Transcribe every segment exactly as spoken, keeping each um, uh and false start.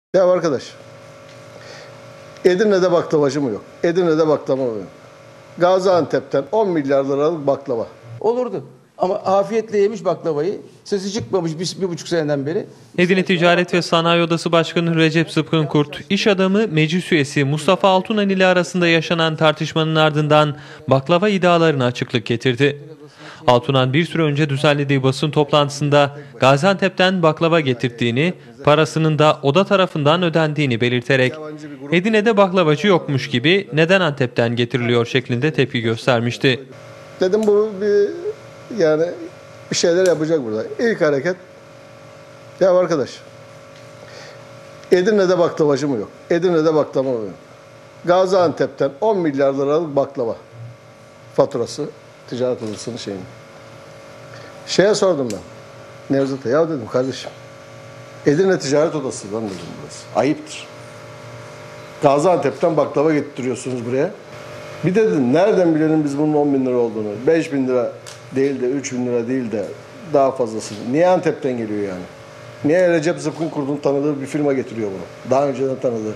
Ya arkadaş, Edirne'de baklavacı mı yok? Edirne'de baklava mı yok? Gaziantep'ten on milyar liralık baklava. Olurdu. Ama afiyetle yemiş baklavayı, sesi çıkmamış bir, bir buçuk seneden beri. Edirne Ticaret ve Sanayi Odası Başkanı Recep Zıpkın Kurt, iş adamı meclis üyesi Mustafa Altunan ile arasında yaşanan tartışmanın ardından baklava iddialarına açıklık getirdi. Altunan bir süre önce düzenlediği basın toplantısında Gaziantep'ten baklava getirdiğini, parasının da oda tarafından ödendiğini belirterek Edirne'de baklavacı yokmuş gibi neden Antep'ten getiriliyor şeklinde tepki göstermişti. Dedim bu bir yani bir şeyler yapacak burada. İlk hareket, ya arkadaş, Edirne'de baklavacı mı yok? Edirne'de baklava mı yok? Gaziantep'ten on milyar liralık baklava faturası ticaret odasının şeyini. Şeye sordum ben. Nevzat'a, ya dedim kardeşim, Edirne Ticaret Odası lan dedim burası. Ayıptır. Gaziantep'ten baklava getiriyorsunuz buraya. Bir de dedim, nereden bilelim biz bunun on bin lira olduğunu? beş bin lira değil de üç bin lira değil de daha fazlasını. Niye Antep'ten geliyor yani? Niye Recep Zıpkın Kurt'un tanıdığı bir firma getiriyor bunu? Daha önceden tanıdığı.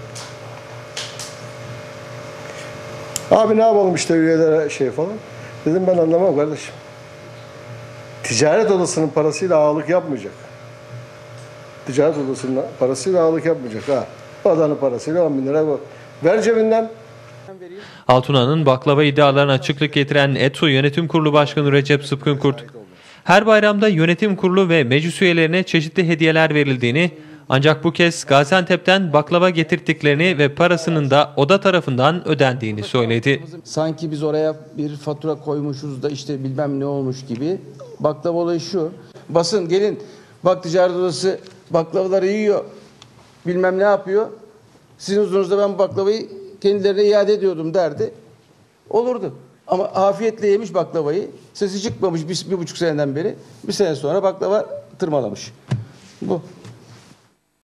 Abi ne yapalım işte üyelere şey falan. Dedim ben anlamam kardeşim. Ticaret odasının parasıyla ağalık yapmayacak. Ticaret odasının parasıyla ağalık yapmayacak. Ha. Odanın parasıyla on bin lira ver cebinden. Altunan'ın baklava iddialarına açıklık getiren E T O Yönetim Kurulu Başkanı Recep Zıpkın Kurt, her bayramda yönetim kurulu ve meclis üyelerine çeşitli hediyeler verildiğini, ancak bu kez Gaziantep'ten baklava getirttiklerini ve parasının da oda tarafından ödendiğini söyledi. Sanki biz oraya bir fatura koymuşuz da işte bilmem ne olmuş gibi. Baklava olayı şu. Basın gelin, bak ticaret odası baklavaları yiyor. Bilmem ne yapıyor. Sizin huzurunuzda ben baklavayı kendilerine iade ediyordum derdi. Olurdu. Ama afiyetle yemiş baklavayı, sesi çıkmamış bir, bir buçuk seneden beri. Bir sene sonra baklava tırmalamış. Bu.